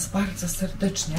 Was bardzo serdecznie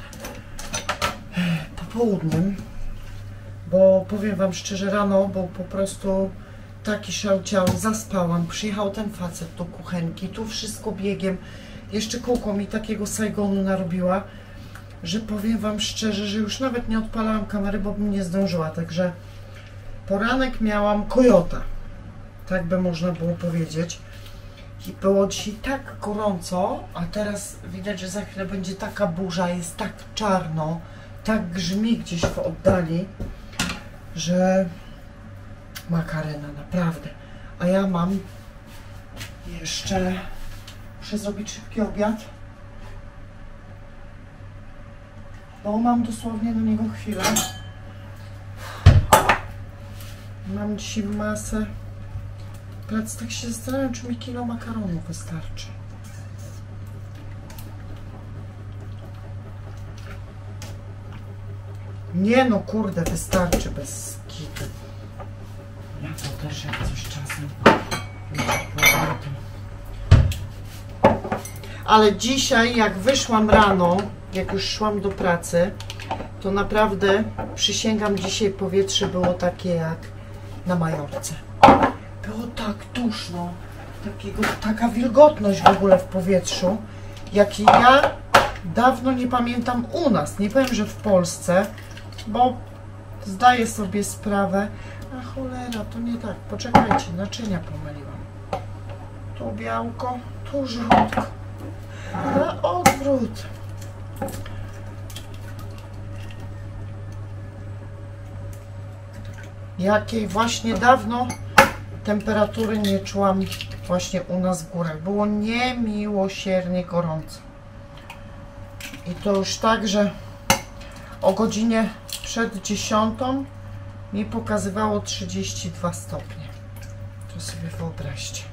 popołudniem, bo powiem Wam szczerze, rano był po prostu taki szałciał, zaspałam, przyjechał ten facet do kuchenki, tu wszystko biegiem, jeszcze kółko mi takiego Saigonu narobiła, że powiem Wam szczerze, że już nawet nie odpalałam kamery, bo bym nie zdążyła, także poranek miałam kojota, tak by można było powiedzieć. I było dzisiaj tak gorąco, a teraz widać, że za chwilę będzie taka burza, jest tak czarno, tak grzmi gdzieś w oddali, że makarena, naprawdę. A ja mam jeszcze, muszę zrobić szybki obiad, bo mam dosłownie do niego chwilę. Mam dzisiaj masę prac, tak się zastanawiam, czy mi kilo makaronu wystarczy. Nie no, kurde, wystarczy bez kitu. Ja to też jak coś czasem. Ale dzisiaj, jak wyszłam rano, jak już szłam do pracy, to naprawdę, przysięgam, dzisiaj powietrze było takie jak na Majorce. Było tak duszno, taka wilgotność w ogóle w powietrzu, jakiej ja dawno nie pamiętam u nas. Nie powiem, że w Polsce, bo zdaję sobie sprawę. A cholera, to nie tak. Poczekajcie, naczynia pomyliłam. Tu białko, tu żółtko. Na odwrót. Jakiej właśnie dawno temperatury nie czułam właśnie u nas w górach. Było niemiłosiernie gorąco. I to już tak, że o godzinie przed 10 mi pokazywało 32 stopnie. To sobie wyobraźcie.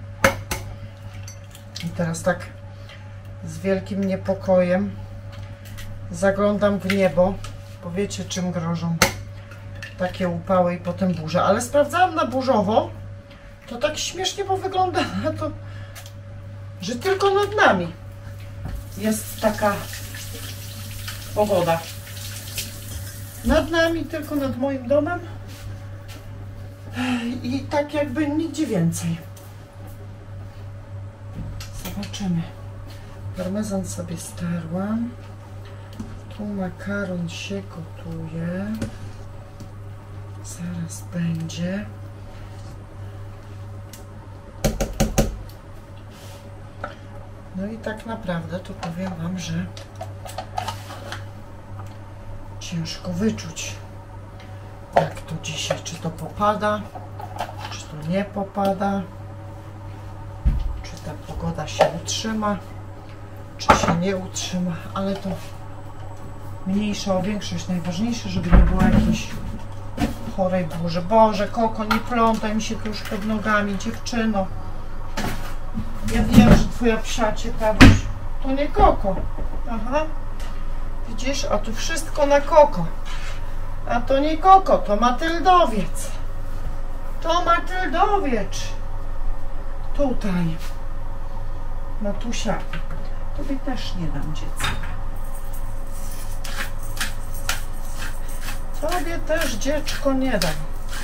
I teraz tak z wielkim niepokojem zaglądam w niebo, bo wiecie, czym grożą takie upały i potem burze. Ale sprawdzałam na burzowo, to tak śmiesznie, bo wygląda na to, że tylko nad nami jest taka pogoda. Nad nami, tylko nad moim domem i tak jakby nigdzie więcej. Zobaczymy. Parmezan sobie starłam. Tu makaron się gotuje. Zaraz będzie. No i tak naprawdę to powiem Wam, że ciężko wyczuć, jak to dzisiaj, czy to popada, czy to nie popada, czy ta pogoda się utrzyma, czy się nie utrzyma, ale to mniejsza o większość. Najważniejsze, żeby nie było jakiejś chorej burzy. Boże, Koko, nie plątaj mi się tu już pod nogami, dziewczyno. Ja wiem, że twoja psia ciekawość to nie Koko. Aha. Widzisz? A tu wszystko na Koko. A to nie Koko, to Matyldowiec. To Matyldowiec. Tutaj. Matusia. Tobie też nie dam, dziecko. Tobie też, dziecko, nie dam.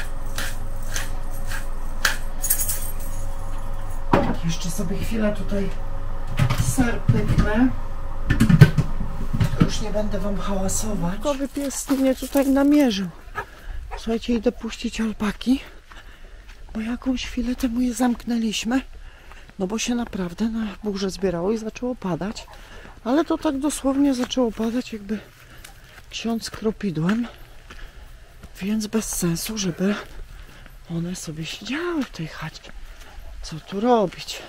Jeszcze sobie chwilę tutaj ser pyknę. Już nie będę Wam hałasować. Kowy pies mnie tutaj namierzył. Słuchajcie, idę puścić alpaki, bo jakąś chwilę temu je zamknęliśmy, no bo się naprawdę na burzę zbierało i zaczęło padać. Ale to tak dosłownie zaczęło padać, jakby ksiądz kropidłem, więc bez sensu, żeby one sobie siedziały w tej chacie. Co tu robić?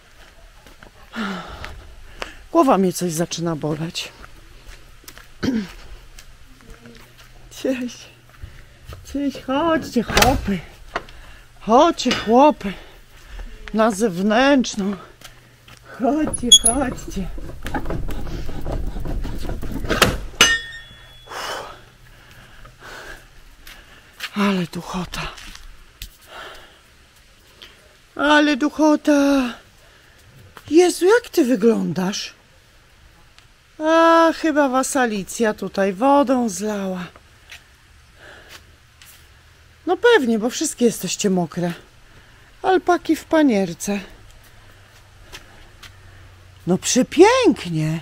Głowa mnie coś zaczyna boleć. Cześć. Cześć, chodźcie chłopy. Chodźcie chłopy. Na zewnętrzną. Chodźcie, chodźcie. Ale duchota. Ale duchota. Jezu, jak ty wyglądasz? A, chyba was Alicja tutaj wodą zlała. No pewnie, bo wszystkie jesteście mokre. Alpaki w panierce. No przepięknie.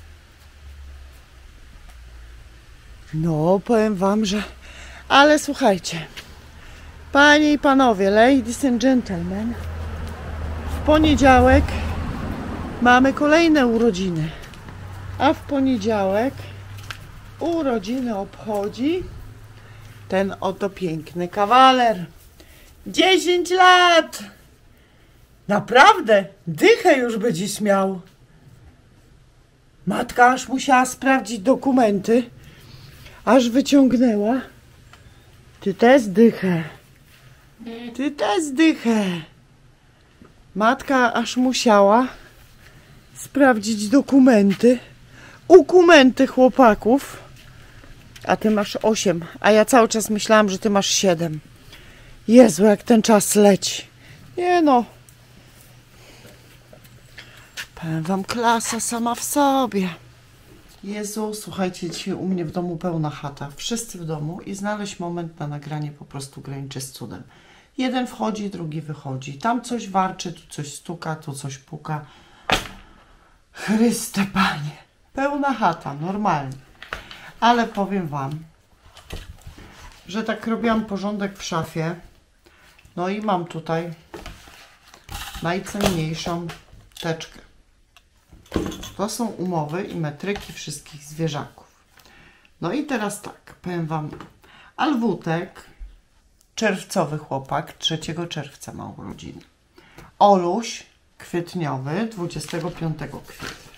No, powiem wam, że... Ale słuchajcie, panie i panowie, ladies and gentlemen, w poniedziałek mamy kolejne urodziny. A w poniedziałek urodziny obchodzi ten oto piękny kawaler. 10 lat! Naprawdę, dychę już będziesz miał. Matka aż musiała sprawdzić dokumenty, aż wyciągnęła. Ty też dychę. Ty też dychę. Matka aż musiała sprawdzić dokumenty. Ukumenty chłopaków. A ty masz 8. A ja cały czas myślałam, że ty masz 7. Jezu, jak ten czas leci. Nie no. Powiem wam, klasa sama w sobie. Jezu, słuchajcie, dzisiaj u mnie w domu pełna chata. Wszyscy w domu i znaleźć moment na nagranie po prostu graniczy z cudem. Jeden wchodzi, drugi wychodzi. Tam coś warczy, tu coś stuka, tu coś puka. Chryste Panie. Pełna chata, normalnie. Ale powiem wam, że tak robiłam porządek w szafie. No i mam tutaj najcenniejszą teczkę. To są umowy i metryki wszystkich zwierzaków. No i teraz tak, powiem wam, Alwutek, czerwcowy chłopak, 3 czerwca ma urodziny. Oluś, kwietniowy, 25 kwietnia.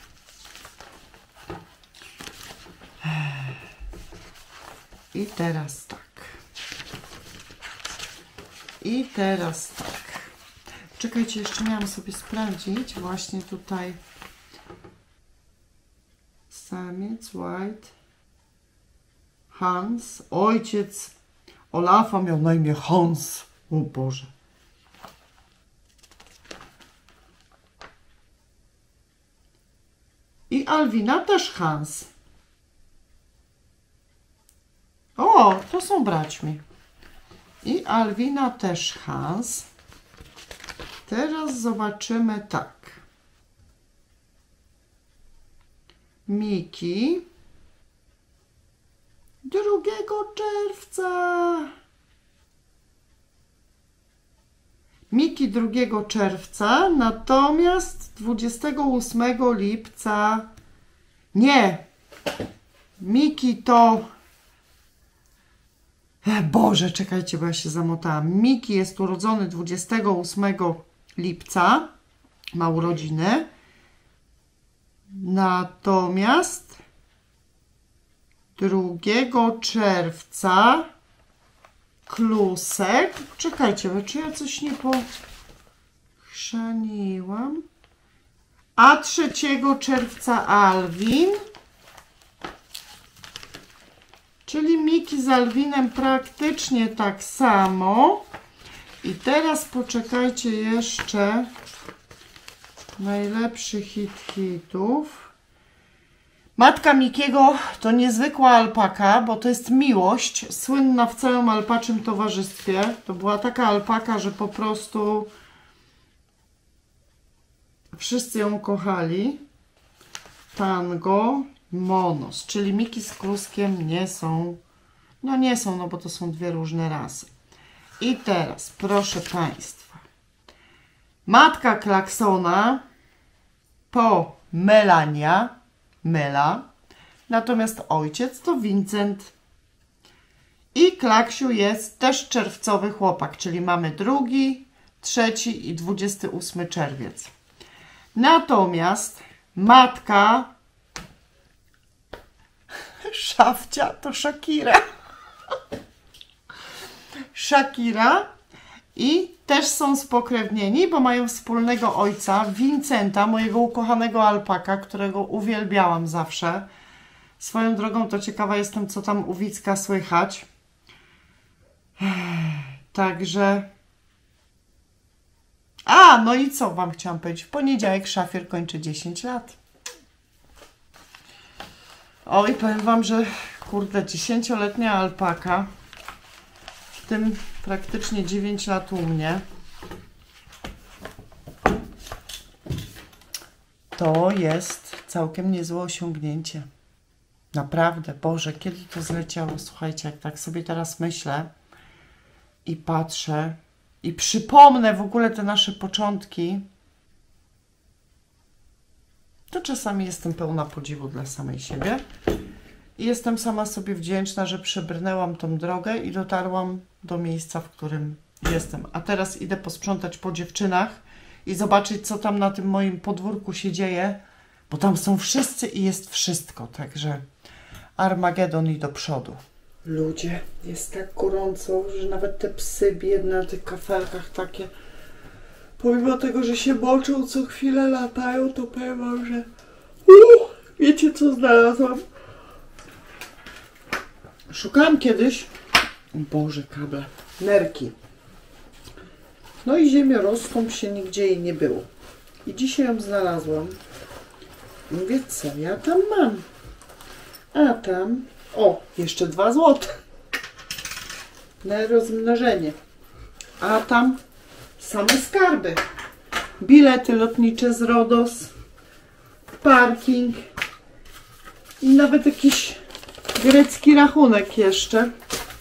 I teraz tak. I teraz tak. Czekajcie, jeszcze miałam sobie sprawdzić właśnie tutaj. Samiec, White, Hans, ojciec Olafa miał na imię Hans. O Boże. I Alwina też Hans. O, to są braćmi. I Alwina też Hans. Teraz zobaczymy tak. Miki 2 czerwca. Miki 2 czerwca, natomiast 28 lipca nie. Miki to... Boże, czekajcie, bo ja się zamotałam. Miki jest urodzony 28 lipca, ma urodziny. Natomiast 2 czerwca Klusek. Czekajcie, bo czy ja coś nie pochrzaniłam? A 3 czerwca Alwin. Czyli Miki z Alwinem praktycznie tak samo. I teraz poczekajcie jeszcze. Najlepszy hit hitów. Matka Mikiego to niezwykła alpaka, bo to jest Miłość, słynna w całym alpaczym towarzystwie. To była taka alpaka, że po prostu wszyscy ją kochali. Tango, Monos, czyli Miki z Kluskiem nie są, no bo to są 2 różne rasy. I teraz, proszę Państwa, matka Klaksona to Melania, Mela, natomiast ojciec to Vincent. I Klaksiu jest też czerwcowy chłopak, czyli mamy 2, 3 i 28 czerwiec. Natomiast matka Szafcia to Shakira. Shakira i też są spokrewnieni, bo mają wspólnego ojca, Vincenta, mojego ukochanego alpaka, którego uwielbiałam zawsze. Swoją drogą to ciekawa jestem, co tam u Wicka słychać. Także... A, no i co wam chciałam powiedzieć? W poniedziałek Szafier kończy 10 lat. O, i powiem Wam, że kurde, 10-letnia alpaka, w tym praktycznie 9 lat u mnie, to jest całkiem niezłe osiągnięcie. Naprawdę, Boże, kiedy to zleciało? Słuchajcie, jak tak sobie teraz myślę i patrzę i przypomnę w ogóle te nasze początki, to czasami jestem pełna podziwu dla samej siebie i jestem sama sobie wdzięczna, że przebrnęłam tą drogę i dotarłam do miejsca, w którym jestem. A teraz idę posprzątać po dziewczynach i zobaczyć, co tam na tym moim podwórku się dzieje, bo tam są wszyscy i jest wszystko, także Armagedon i do przodu. Ludzie, jest tak gorąco, że nawet te psy biedne na tych kafelkach takie, pomimo tego, że się moczą, co chwilę latają, to powiem wam, że wiecie, co znalazłam? Szukałam kiedyś, Boże, kable, nerki. No i ziemioroską się nigdzie jej nie było. I dzisiaj ją znalazłam. Mówię, co ja tam mam? A tam, o, jeszcze 2 złote na rozmnożenie. A tam same skarby. Bilety lotnicze z Rodos, parking i nawet jakiś grecki rachunek jeszcze.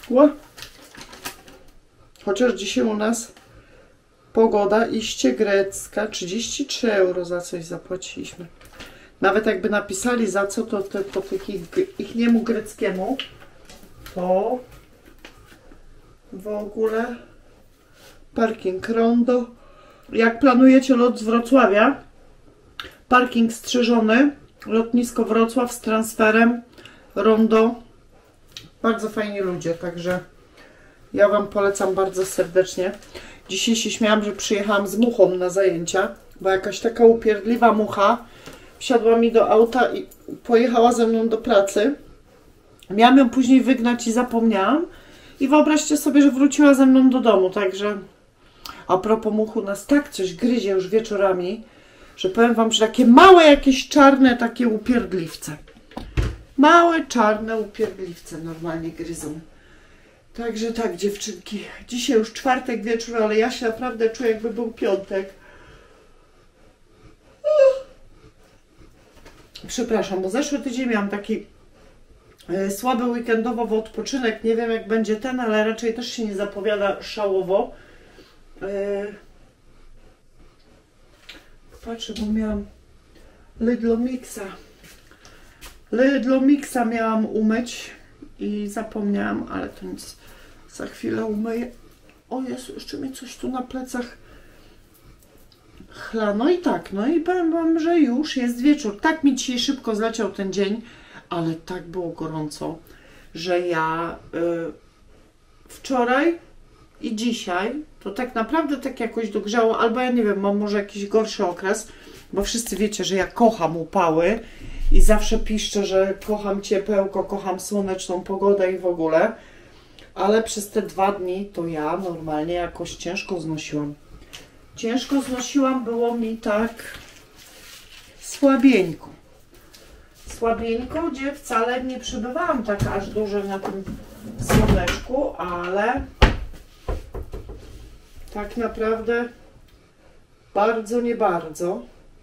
Chociaż dzisiaj u nas pogoda iście grecka, 33 euro za coś zapłaciliśmy. Nawet jakby napisali za co, to po tych ich niemu greckiemu, to w ogóle parking Rondo. Jak planujecie lot z Wrocławia, parking strzyżony, lotnisko Wrocław z transferem Rondo. Bardzo fajni ludzie, także ja Wam polecam bardzo serdecznie. Dzisiaj się śmiałam, że przyjechałam z muchą na zajęcia, bo jakaś taka upierdliwa mucha wsiadła mi do auta i pojechała ze mną do pracy. Miałam ją później wygnać i zapomniałam. I wyobraźcie sobie, że wróciła ze mną do domu, także a propos muchu, nas tak coś gryzie już wieczorami, że powiem Wam, że takie małe jakieś czarne takie upierdliwce. Małe czarne upierdliwce normalnie gryzą. Także tak, dziewczynki, dzisiaj już czwartek wieczór, ale ja się naprawdę czuję, jakby był piątek. Przepraszam, bo zeszły tydzień miałam taki słaby weekendowo odpoczynek. Nie wiem, jak będzie ten, ale raczej też się nie zapowiada szałowo. Patrzę, bo miałam Lidl Mixa miałam umyć i zapomniałam, ale to nic, za chwilę umyję. O Jezu, jeszcze mi coś tu na plecach chla. No i tak, no i powiem Wam, że już jest wieczór. Tak mi dzisiaj szybko zleciał ten dzień, ale tak było gorąco, że ja wczoraj i dzisiaj to tak naprawdę tak jakoś dogrzało, albo ja nie wiem, mam może jakiś gorszy okres, bo wszyscy wiecie, że ja kocham upały i zawsze piszczę, że kocham ciepełko, kocham słoneczną pogodę i w ogóle, ale przez te 2 dni to ja normalnie jakoś ciężko znosiłam. Ciężko znosiłam, było mi tak słabieńko. Słabieńko, gdzie wcale nie przebywałam tak aż dużo na tym słoneczku, ale tak naprawdę bardzo, nie bardzo.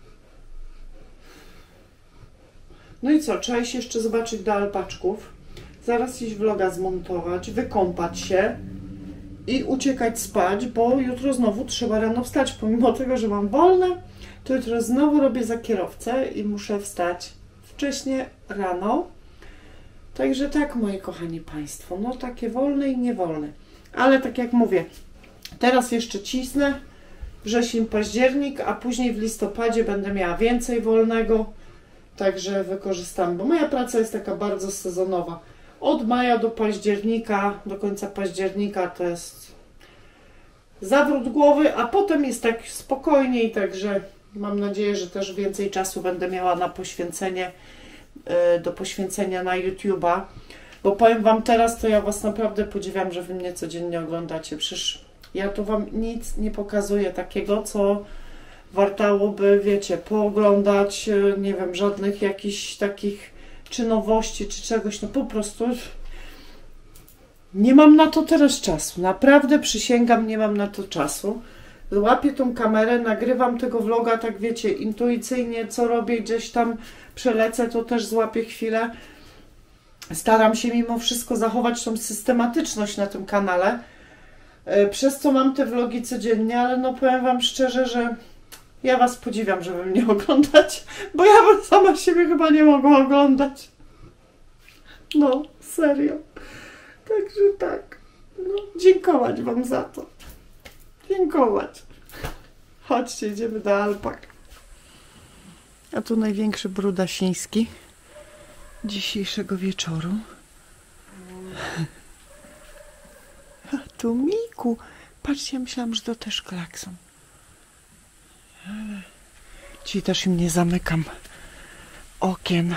No i co, trzeba iść jeszcze zobaczyć do alpaczków. Zaraz iść vloga zmontować, wykąpać się i uciekać spać, bo jutro znowu trzeba rano wstać. Pomimo tego, że mam wolne, to jutro znowu robię za kierowcę i muszę wstać wcześnie rano. Także tak, moi kochani Państwo, no takie wolne i niewolne. Ale tak jak mówię, teraz jeszcze cisnę wrzesień, październik, a później w listopadzie będę miała więcej wolnego. Także wykorzystam, bo moja praca jest taka bardzo sezonowa. Od maja do października, do końca października to jest zawrót głowy, a potem jest tak spokojniej, także mam nadzieję, że też więcej czasu będę miała na poświęcenie, do poświęcenia na YouTube'a. Bo powiem Wam teraz, to ja Was naprawdę podziwiam, że Wy mnie codziennie oglądacie. Przecież ja tu Wam nic nie pokazuję takiego, co wartałoby, wiecie, pooglądać, nie wiem, żadnych jakichś takich czy nowości, czy czegoś, no po prostu nie mam na to teraz czasu. Naprawdę przysięgam, nie mam na to czasu. Łapię tą kamerę, nagrywam tego vloga, tak wiecie, intuicyjnie, co robię, gdzieś tam przelecę, to też złapię chwilę. Staram się mimo wszystko zachować tą systematyczność na tym kanale, przez co mam te vlogi codziennie, ale no powiem wam szczerze, że ja was podziwiam, żeby mnie oglądać, bo ja sama siebie chyba nie mogę oglądać. No, serio. Także tak. No, dziękować wam za to. Dziękować. Chodźcie, idziemy do alpak. A tu największy brudasiński dzisiejszego wieczoru. A tu Miku. Patrzcie, ja myślałam, że to też klakson. Dzisiaj też im nie zamykam okien.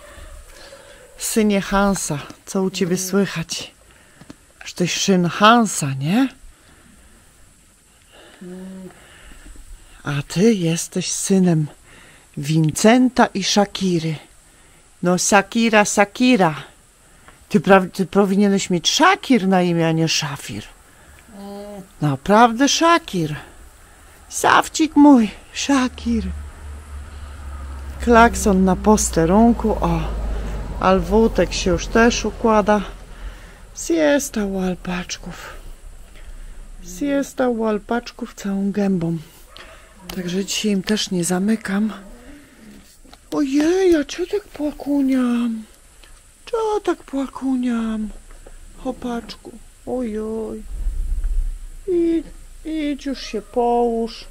Synie Hansa, co u ciebie słychać? Że to jest syn Hansa, nie? A ty jesteś synem Vincenta i Shakiry. No Shakira. Ty powinieneś mieć Shakir na imię, a nie Szafir. Naprawdę Shakir. Sawcik mój, Shakir. Klakson na posterunku. O, Alwutek się już też układa. Siesta u alpaczków. Siesta u alpaczków całą gębą. Także dzisiaj im też nie zamykam. Ojej, a co tak płakuniam? Co tak płakuniam? Chopaczku. Ojoj. Idź już się połóż.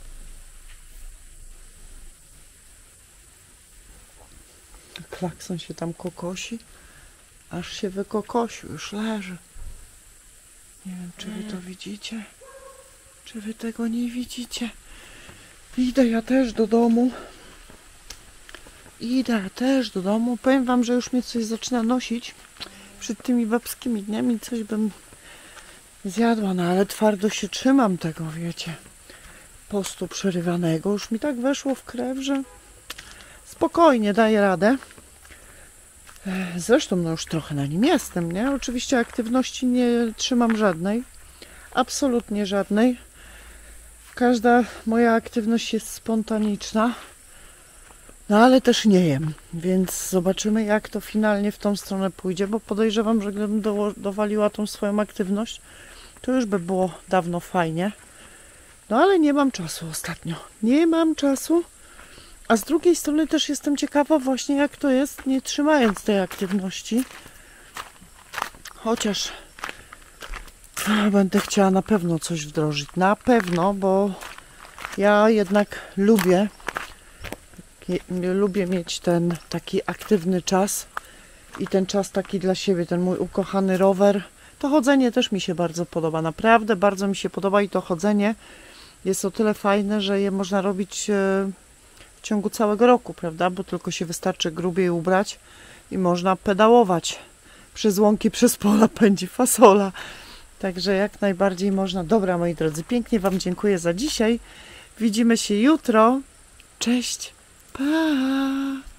Klakson się tam kokosi. Aż się wykokosił, już leży. Nie wiem, czy wy to widzicie? Czy wy tego nie widzicie? Idę ja też do domu. Powiem wam, że już mnie coś zaczyna nosić. Przed tymi babskimi dniami coś bym zjadła, no ale twardo się trzymam tego, wiecie, postu przerywanego. Już mi tak weszło w krew, że spokojnie daję radę. Zresztą no już trochę na nim jestem, nie? Oczywiście aktywności nie trzymam żadnej. Absolutnie żadnej. Każda moja aktywność jest spontaniczna. No ale też nie jem, więc zobaczymy, jak to finalnie w tą stronę pójdzie, bo podejrzewam, że gdybym dowaliła tą swoją aktywność, to już by było dawno fajnie. No ale nie mam czasu ostatnio. Nie mam czasu. A z drugiej strony też jestem ciekawa właśnie, jak to jest, nie trzymając tej aktywności. Chociaż będę chciała na pewno coś wdrożyć. Na pewno, bo ja jednak lubię mieć ten taki aktywny czas i ten czas taki dla siebie, ten mój ukochany rower. To chodzenie też mi się bardzo podoba, naprawdę bardzo mi się podoba i to chodzenie jest o tyle fajne, że je można robić w ciągu całego roku, prawda, bo tylko się wystarczy grubiej ubrać i można pedałować. Przez łąki, przez pola pędzi fasola. Także jak najbardziej można. Dobra, moi drodzy, pięknie wam dziękuję za dzisiaj. Widzimy się jutro. Cześć! Pa!